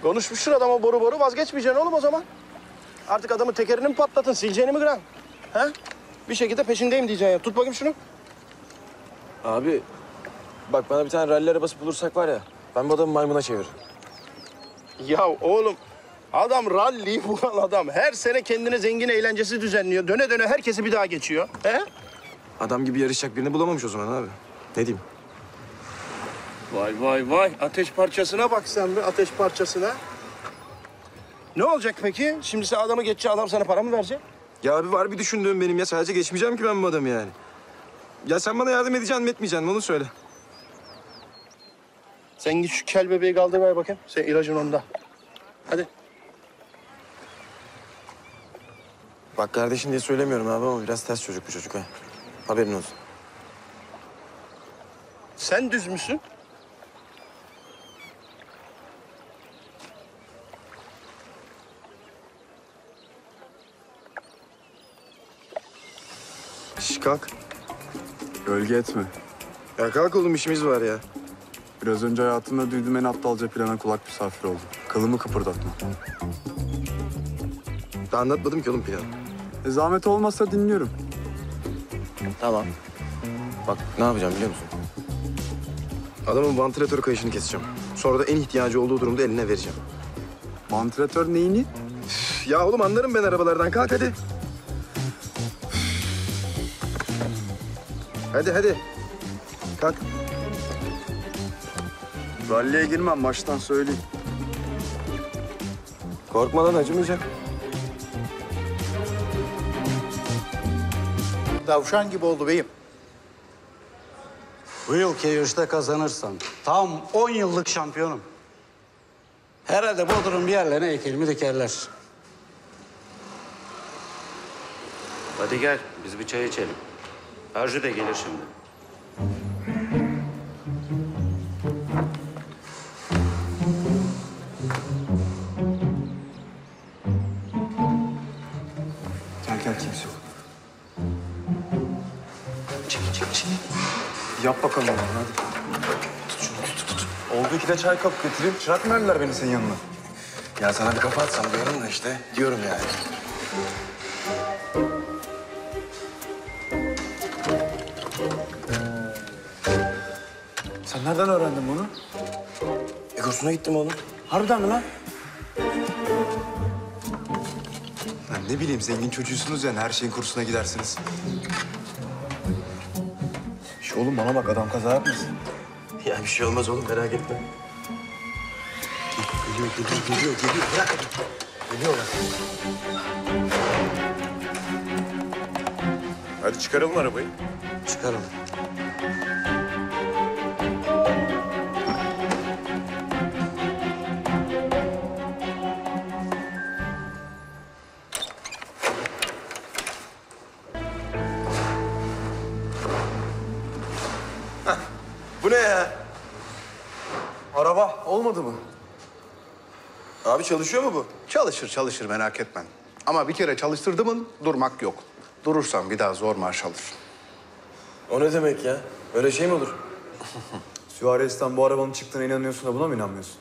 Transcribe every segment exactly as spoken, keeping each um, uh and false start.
Konuşmuşsun adama boru boru, vazgeçmeyeceksin oğlum o zaman. Artık adamın tekerini mi patlatın, sileceğini mi kıran? Ha? Bir şekilde peşindeyim diyeceksin ya. Tut bakayım şunu. Abi bak bana bir tane ralli arabası bulursak var ya, ben bu adamı maymuna çeviririm. Ya oğlum, adam ralliyi bulan adam. Her sene kendine zengin eğlencesi düzenliyor. Döne döne herkesi bir daha geçiyor. He? Adam gibi yarışacak birini bulamamış o zaman abi. Ne diyeyim? Vay vay vay. Ateş parçasına bak sen bir ateş parçasına. Ne olacak peki? Şimdi sen adamı geçeceksin, adam sana para mı verecek? Ya abi var bir düşündüğüm benim ya. Sadece geçmeyeceğim ki ben bu adamı yani. Ya sen bana yardım edeceksin mi etmeyeceksin mi onu söyle. Sen git şu kel bebeği kaldır ver bakayım. Sen ilacın onda. Hadi. Bak kardeşin diye söylemiyorum abi ama biraz ters çocuk bu çocuk ha. Haberin olsun. Sen düz müsün? Şş kalk. Gölge etme. Ya kalk oğlum işimiz var ya. Biraz önce hayatımda duyduğum en aptalca plana kulak misafir oldum. Kılımı kıpırdatma. Daha anlatmadım ki oğlum planı. E, zahmet olmazsa dinliyorum. Tamam. Bak ne yapacağım biliyor musun? Adamın vantilatör kayışını keseceğim. Sonra da en ihtiyacı olduğu durumda eline vereceğim. Vantilatör neyini? Ya oğlum anlarım ben arabalardan. Kalk hadi. Hadi hadi. Kalk. Ralliye girmem baştan söyleyeyim. Korkma lan acımayacak. Davşan gibi oldu beyim. Bu yılki yarışta kazanırsam tam on yıllık şampiyonum. Herhalde Bodrum bir yerlerine heykelimi dikerler. Hadi gel, biz bir çay içelim. Arzu da gelir şimdi. Gel gel kimse yok. Çekil çekil çekil. Yap bakalım oğlum hadi. Tut şunu tut tut tut. Oldu ki de çay kapı getireyim. Çırak mı verdiler beni senin yanına? Ya sana bir kafa atsam diyorum da işte. Diyorum yani. Sen nereden öğrendin bunu? E kursuna gittim oğlum. Harbiden mi lan? Lan ne bileyim zengin çocuğusunuz yani her şeyin kursuna gidersiniz. Şu oğlum bana bak adam kaza yapmasın. Ya bir şey olmaz oğlum merak etme. Geliyor geliyor geliyor geliyor. Bırak hadi. Geliyorlar. Hadi çıkaralım arabayı. Çıkaralım. Hah, bu ne ya? Araba olmadı mı? Abi çalışıyor mu bu? Çalışır çalışır merak etme. Ama bir kere çalıştırdı mı durmak yok. Durursan bir daha zor marş alır. O ne demek ya? Öyle şey mi olur? Suarez'den bu arabanın çıktığına inanıyorsun da buna mı inanmıyorsun?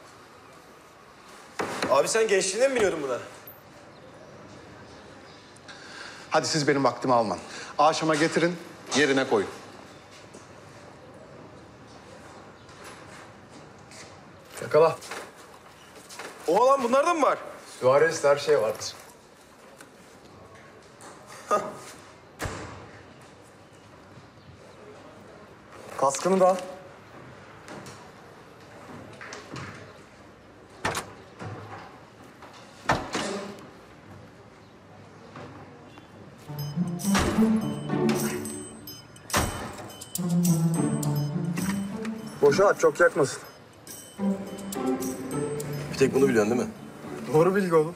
Abi sen gençliğinde mi biniyordun buna? Hadi siz benim vaktimi alman. Aşama getirin, yerine koyun. Yakala. Oha lan bunlardan mı var? Suarez'de her şey vardır. Kaskını da al. Boşa at çok yakmasın. Bir tek bunu biliyorsun değil mi? Doğru bilgi oğlum.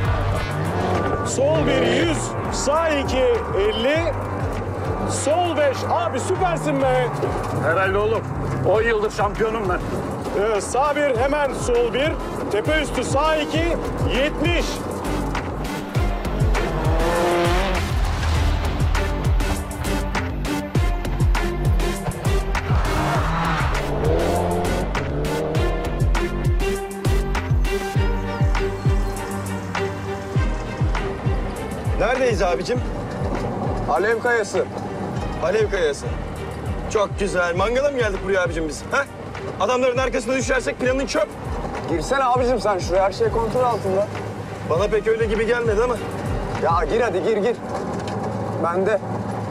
Sol bir yüz, sağ iki elli, sol ve beş. Abi süpersin be. Herhalde oğlum. on yıldır şampiyonum ben. Ee, sağ bir, hemen sol bir. Tepe üstü sağ iki. yetmiş. Neredeyiz abicim? Alev Kayası. Alev Kayası. Çok güzel. Mangala mı geldik buraya abicim biz? Ha? Adamların arkasına düşersek planın çöp. Girsene abicim sen şuraya. Her şey kontrol altında. Bana pek öyle gibi gelmedi ama. Ya gir hadi gir gir. Ben de.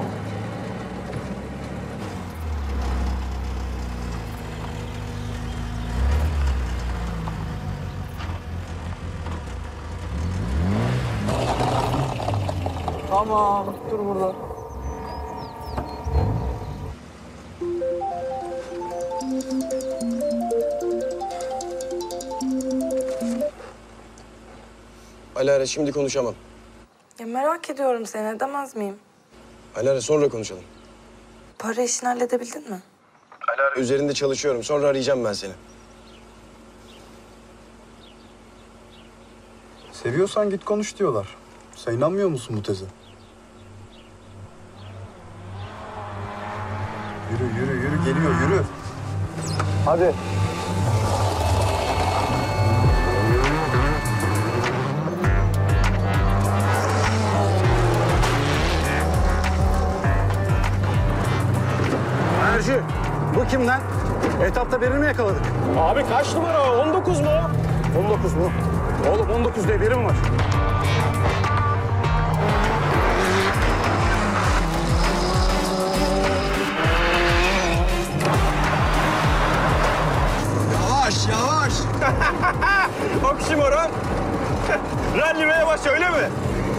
Tamam. Dur burada. Alara şimdi konuşamam. Ya merak ediyorum seni, edemez miyim? Alara sonra konuşalım. Para işini halledebildin mi? Alara üzerinde çalışıyorum. Sonra arayacağım ben seni. Seviyorsan git konuş diyorlar. Sen inanmıyor musun bu teze? Yürü yürü yürü geliyor yürü. Hadi. Merci. Bu kim lan? Etapta birini mi yakaladık? Abi kaç numara? on dokuz mu? on dokuz mu? Oğlum on dokuz diye biri mi var? Yavaş yavaş. Oksimoron. Rally ve yavaş öyle mi?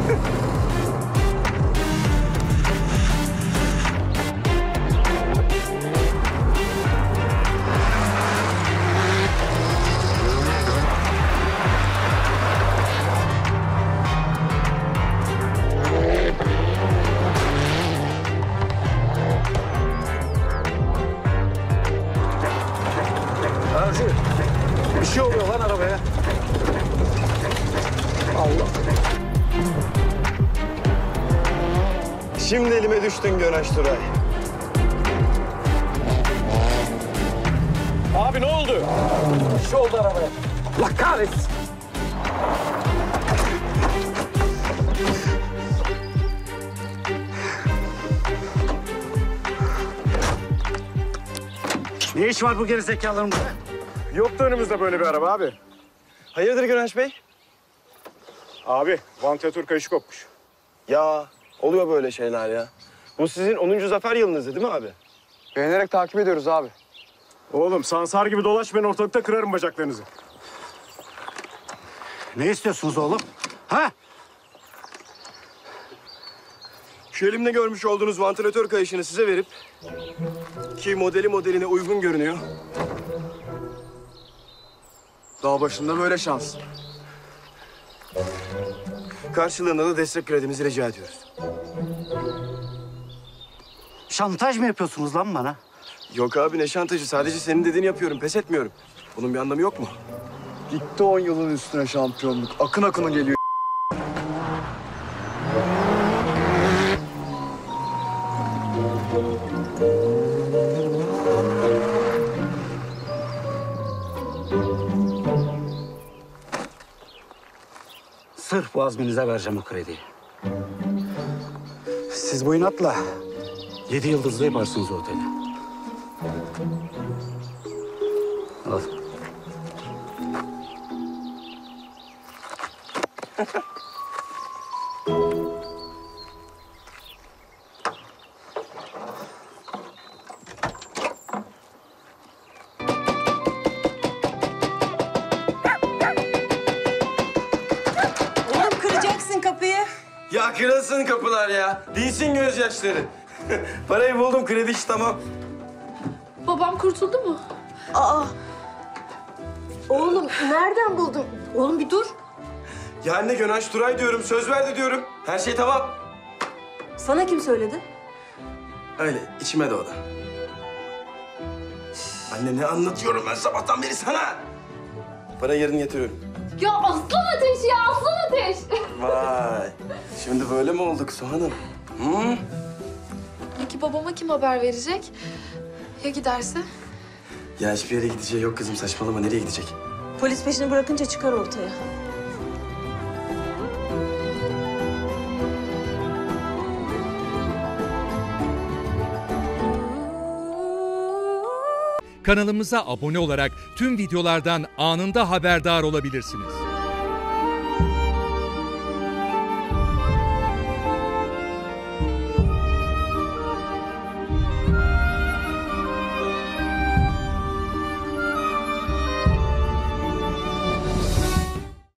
Merci. Bir şey oluyor lan arabaya. Allah. Şimdi elime düştün Gönaş Turay. Abi ne oldu? Bir şey oldu arabaya. Allah kahretsin. Ne iş var bu gerizekalıların burada? Yoktu önümüzde böyle bir araba abi. Hayırdır Gönaş Bey? Abi vantilatör kayışı kopmuş. Ya oluyor böyle şeyler ya. Bu sizin onuncu zafer yılınızdı değil mi abi? Beğenerek takip ediyoruz abi. Oğlum sansar gibi dolaşmayın, ortalıkta kırarım bacaklarınızı. Ne istiyorsunuz oğlum? Ha? Şu elimde görmüş olduğunuz vantilatör kayışını size verip... ...ki modeli modeline uygun görünüyor. Dağ başında böyle şans. Karşılığında da destek kredimizi rica ediyoruz. Şantaj mı yapıyorsunuz lan bana? Yok abi ne şantajı, sadece senin dediğini yapıyorum, pes etmiyorum. Bunun bir anlamı yok mu? Gitti on yılın üstüne şampiyonluk. Akın akına geliyor. Sırf bu azminize vereceğim o krediyi. Siz bu inatla yedi yıldızlı yaparsınız o oteli. Al. Oğlum kıracaksın kapıyı. Ya kırılsın kapılar ya, dinsin gözyaşları. Parayı buldum, kredi işi tamam. Babam kurtuldu mu? Aa. Oğlum nereden buldun? Oğlum bir dur. Ya anne Gönaş Turay diyorum, söz verdi diyorum. Her şey tamam. Sana kim söyledi? Öyle içime doğdu. Anne ne anlatıyorum ben sabahtan beri sana? Para yarın getiriyorum. Ya aslan ateş ya aslan ateş. Vay. Şimdi böyle mi olduk Soğan'ım? Hı? Peki babama kim haber verecek? Ya giderse? Ya hiçbir yere gideceği yok kızım, saçmalama. Nereye gidecek? Polis peşini bırakınca çıkar ortaya. Kanalımıza abone olarak tüm videolardan anında haberdar olabilirsiniz.